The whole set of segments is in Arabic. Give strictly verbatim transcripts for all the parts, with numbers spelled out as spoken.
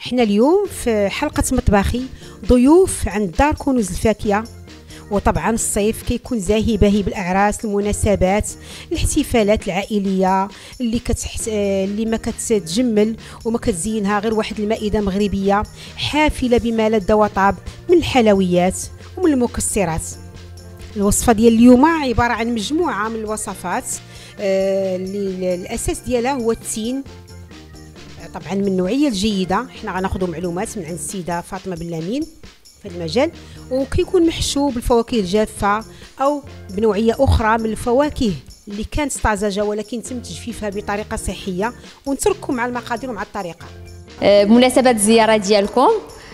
احنا اليوم في حلقة مطبخي ضيوف عند دار كنوز الفاكهة. وطبعا الصيف كيكون زاهي باهي بالاعراس، المناسبات، الاحتفالات العائليه اللي كتحت... اللي ما كتجمل وما كتزينها غير واحد المائده مغربيه حافله بما لذ وطاب من الحلويات ومن المكسرات. الوصفه ديال اليوم عباره عن مجموعه من الوصفات اللي الاساس ديالها هو التين، طبعا من النوعيه الجيده. حنا غناخذوا معلومات من عند السيده فاطمه بن لامين في المجال، وكيكون محشو بالفواكه الجافه او بنوعيه اخرى من الفواكه اللي كانت طازجه ولكن تم تجفيفها بطريقه صحيه. ونترككم مع المقادير ومع الطريقه. بمناسبه الزياره ديالكم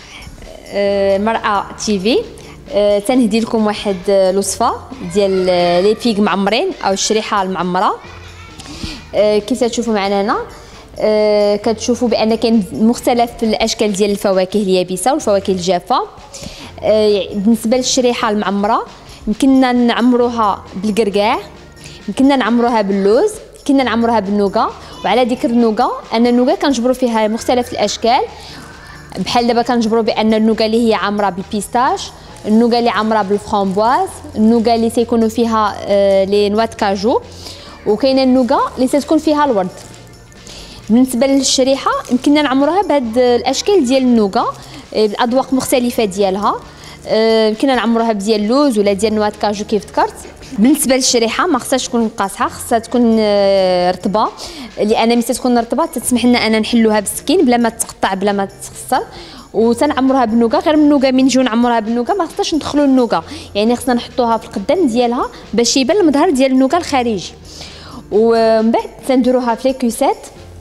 مرأة تيفي، تنهدي لكم واحد الوصفه ديال لي فيغ معمرين او الشريحه المعمره. كيف تشوفوا معنا هنا أه كتشوفوا بان كاين مختلف الاشكال ديال الفواكه اليابسه والفواكه الجافه. أه بالنسبه للشريحه المعمره يمكننا نعمروها بالكركاع، يمكننا نعمروها باللوز، يمكننا نعمروها بالنوغا. وعلى ذكر النوغا، ان النوغا كنجبروا فيها مختلف الاشكال، بحال دابا كنجبروا بان النوغا اللي هي عامره بالبيستاش، النوغا اللي عامره بالفرامبواز، النوغا اللي تيكونوا فيها أه لي نوات كاجو، وكاينه النوغا اللي تتكون فيها الورد. بالنسبه للشريحه يمكننا نعمروها بهاد الاشكال ديال النوغا بالاذواق مختلفه ديالها. يمكننا نعمروها بديال اللوز ولا ديال نوات كاجو كيف ذكرت. بالنسبه للشريحه ما خصهاش تكون قاصحه، خصها تكون رطبه، لان ملي تكون رطبه تسمح لنا ان نحلوها بالسكين بلا ما تقطع بلا ما تخسر. وتنعمروها بالنوغا، غير النوغا من نجيو نعمروها بالنوغا ما خصناش ندخلوا النوغا، يعني خصنا نحطوها في القدام ديالها باش يبان المظهر ديال النوغا الخارجي. ومن بعد تنديروها في لي كوسات.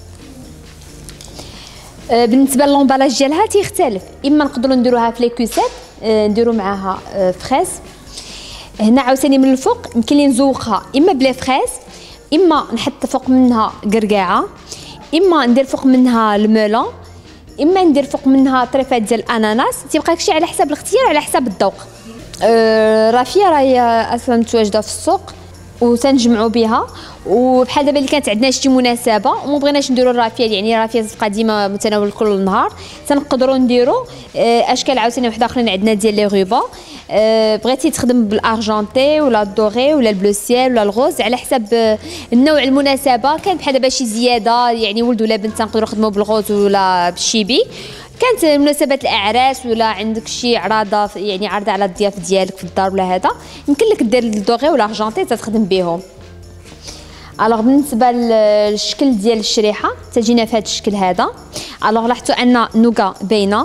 بالنسبه للومبالاج ديالها تيختلف، اما نقدروا نديروها في لي كوسات نديروا معاها فريز. هنا عاوتاني من الفوق يمكن لي نزوقها اما بلا فريز، اما نحط فوق منها قرقاعه، اما ندير فوق منها الميلون، اما ندير فوق منها طريفات ديال الاناناس. تيبقى داكشي على حسب الاختيار وعلى حسب الذوق. أه رافيه راهي اصلا متواجده في السوق وتنجمعوا بها. وبحال دابا اللي كانت عندنا شي مناسبه وما بغيناش نديروا الرافيه، يعني الرافيه تبقى ديما متناول كل النهار، تنقدروا نديروا اشكال عاوتاني واحد اخرين عندنا ديال لي غوبا. أه بغيتي تخدم بالارجنتي ولا الدوغي ولا البلو سيل ولا الغوز على حسب النوع المناسبه. كان بحال دابا شي زياده يعني ولد ولا بنت نقدروا نخدموا بالغوز ولا بالشيبي. كانت مناسبات الاعراس ولا عندك شي عراضه يعني عرضه على الضياف ديالك في الدار ولا هذا، يمكن لك دير الدوغي ولا الارجنتي تخدم بهم. الوغ بالنسبه للشكل ديال الشريحه تجينا في هذا الشكل هذا. الوغ لاحظتوا ان النوغا باينه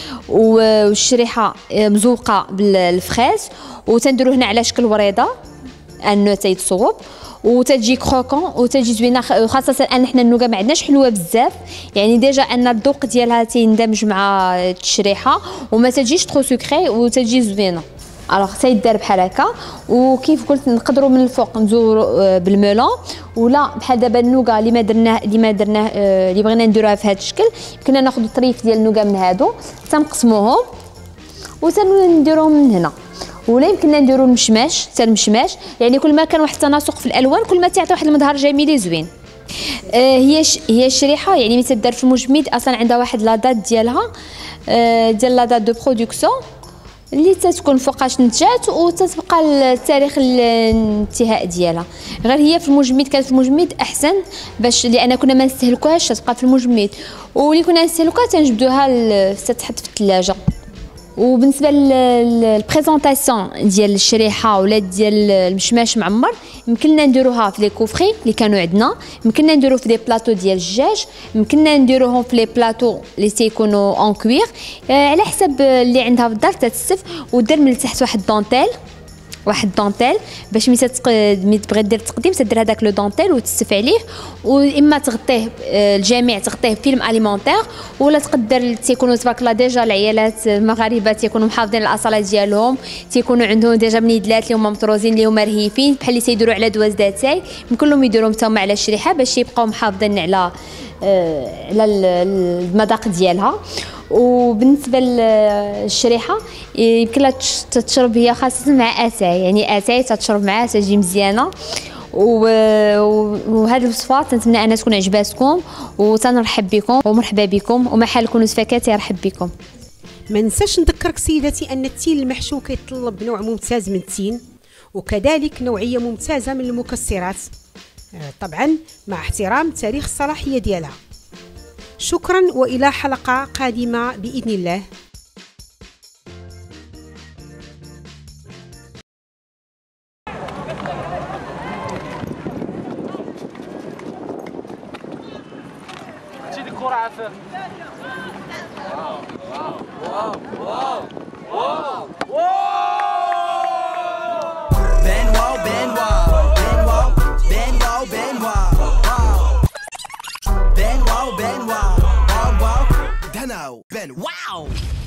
والشريحه مزوقه بالفريز، وتنديروا هنا على شكل وريضه انه تيتصوب وتجي كروكون وتجي زوينه، خاصه ان حنا النوغا ما عندناش حلوه بزاف، يعني ديجا ان الذوق ديالها تيندمج مع الشريحه وما تجيش ترو سكري وتجي زوينه. الوغ تيدار بحال هكا. وكيف قلت نقدروا من الفوق نزوروا بالميلون، ولا بحال دابا النوغا اللي ما درناه اللي ما درناه اللي بغينا نديروها في هذا الشكل، كنا ناخذ طريف ديال النوغا من هادو تنقسموهم وتنديروهم من هنا. ولا يمكننا نديروا المشماش حتى المشماش، يعني كل ما كان واحد التناسق في الالوان كل ما تعطي واحد المظهر جميل زوين. آه هي ش... هي الشريحه يعني ملي تدار في المجمد اصلا عندها واحد لا دات ديالها، آه ديال لا دات دو برودكسيون اللي تتكون فوقاش نتجات وتتبقى التاريخ الانتهاء ديالها. غير هي في المجمد كانت في المجمد احسن باش لان كنا ما نستهلكوهاش تبقى في المجمد، واللي كنا نستهلكوها تنجبدوها تتحط في الثلاجه. وبالنسبه للبريزونطاسيون ديال الشريحه ولا ديال المشماش معمر يمكننا نديروها في لي كوفري اللي كانوا عندنا، يمكننا نديرو في دي بلاطو ديال الدجاج، يمكننا نديروهم في لي بلاطو اللي تيكونوا اون كوير، على حسب اللي عندها في الدار تتسف. ودير من التحت واحد دونتيل واحد دونتيل باش ملي تتق... ملي تبغي دير التقديم تدير هذاك لو دونتيل وتسف عليه، واما تغطيه الجميع تغطيه فيلم اليمونتير، ولا تقدر تيكونوا تبارك الله ديجا العيالات المغاربه تيكونوا محافظين الاصاله ديالهم، تيكونوا عندهم ديجا منيدلات اللي هما مطروزين اللي هما رهيفين بحال اللي تيديروا على دواز داتاي، يمكن لهم يديروهم حتى على الشريحه باش يبقاو محافظين على على المذاق ديالها. وبالنسبه للشريحه يمكن لها تتشرب هي خاصه مع اتاي، يعني اتاي تتشرب معها تجي مزيانه. وهذه الوصفات نتمنى انها تكون عجباتكم، وتنرحب بكم ومرحبا بكم، ومحل كنوز فاكهه يرحب بكم. ما ننساش نذكرك سيداتي ان التين المحشو كيتطلب نوع ممتاز من التين، وكذلك نوعيه ممتازه من المكسرات، طبعا مع احترام تاريخ الصلاحيه ديالها. شكرا والى حلقه قادمه باذن الله. Benoit, Benoit, Benoit, Benoit, Benoit, Benoit, Benoit, wow, wow, Benoit, Ben, wow.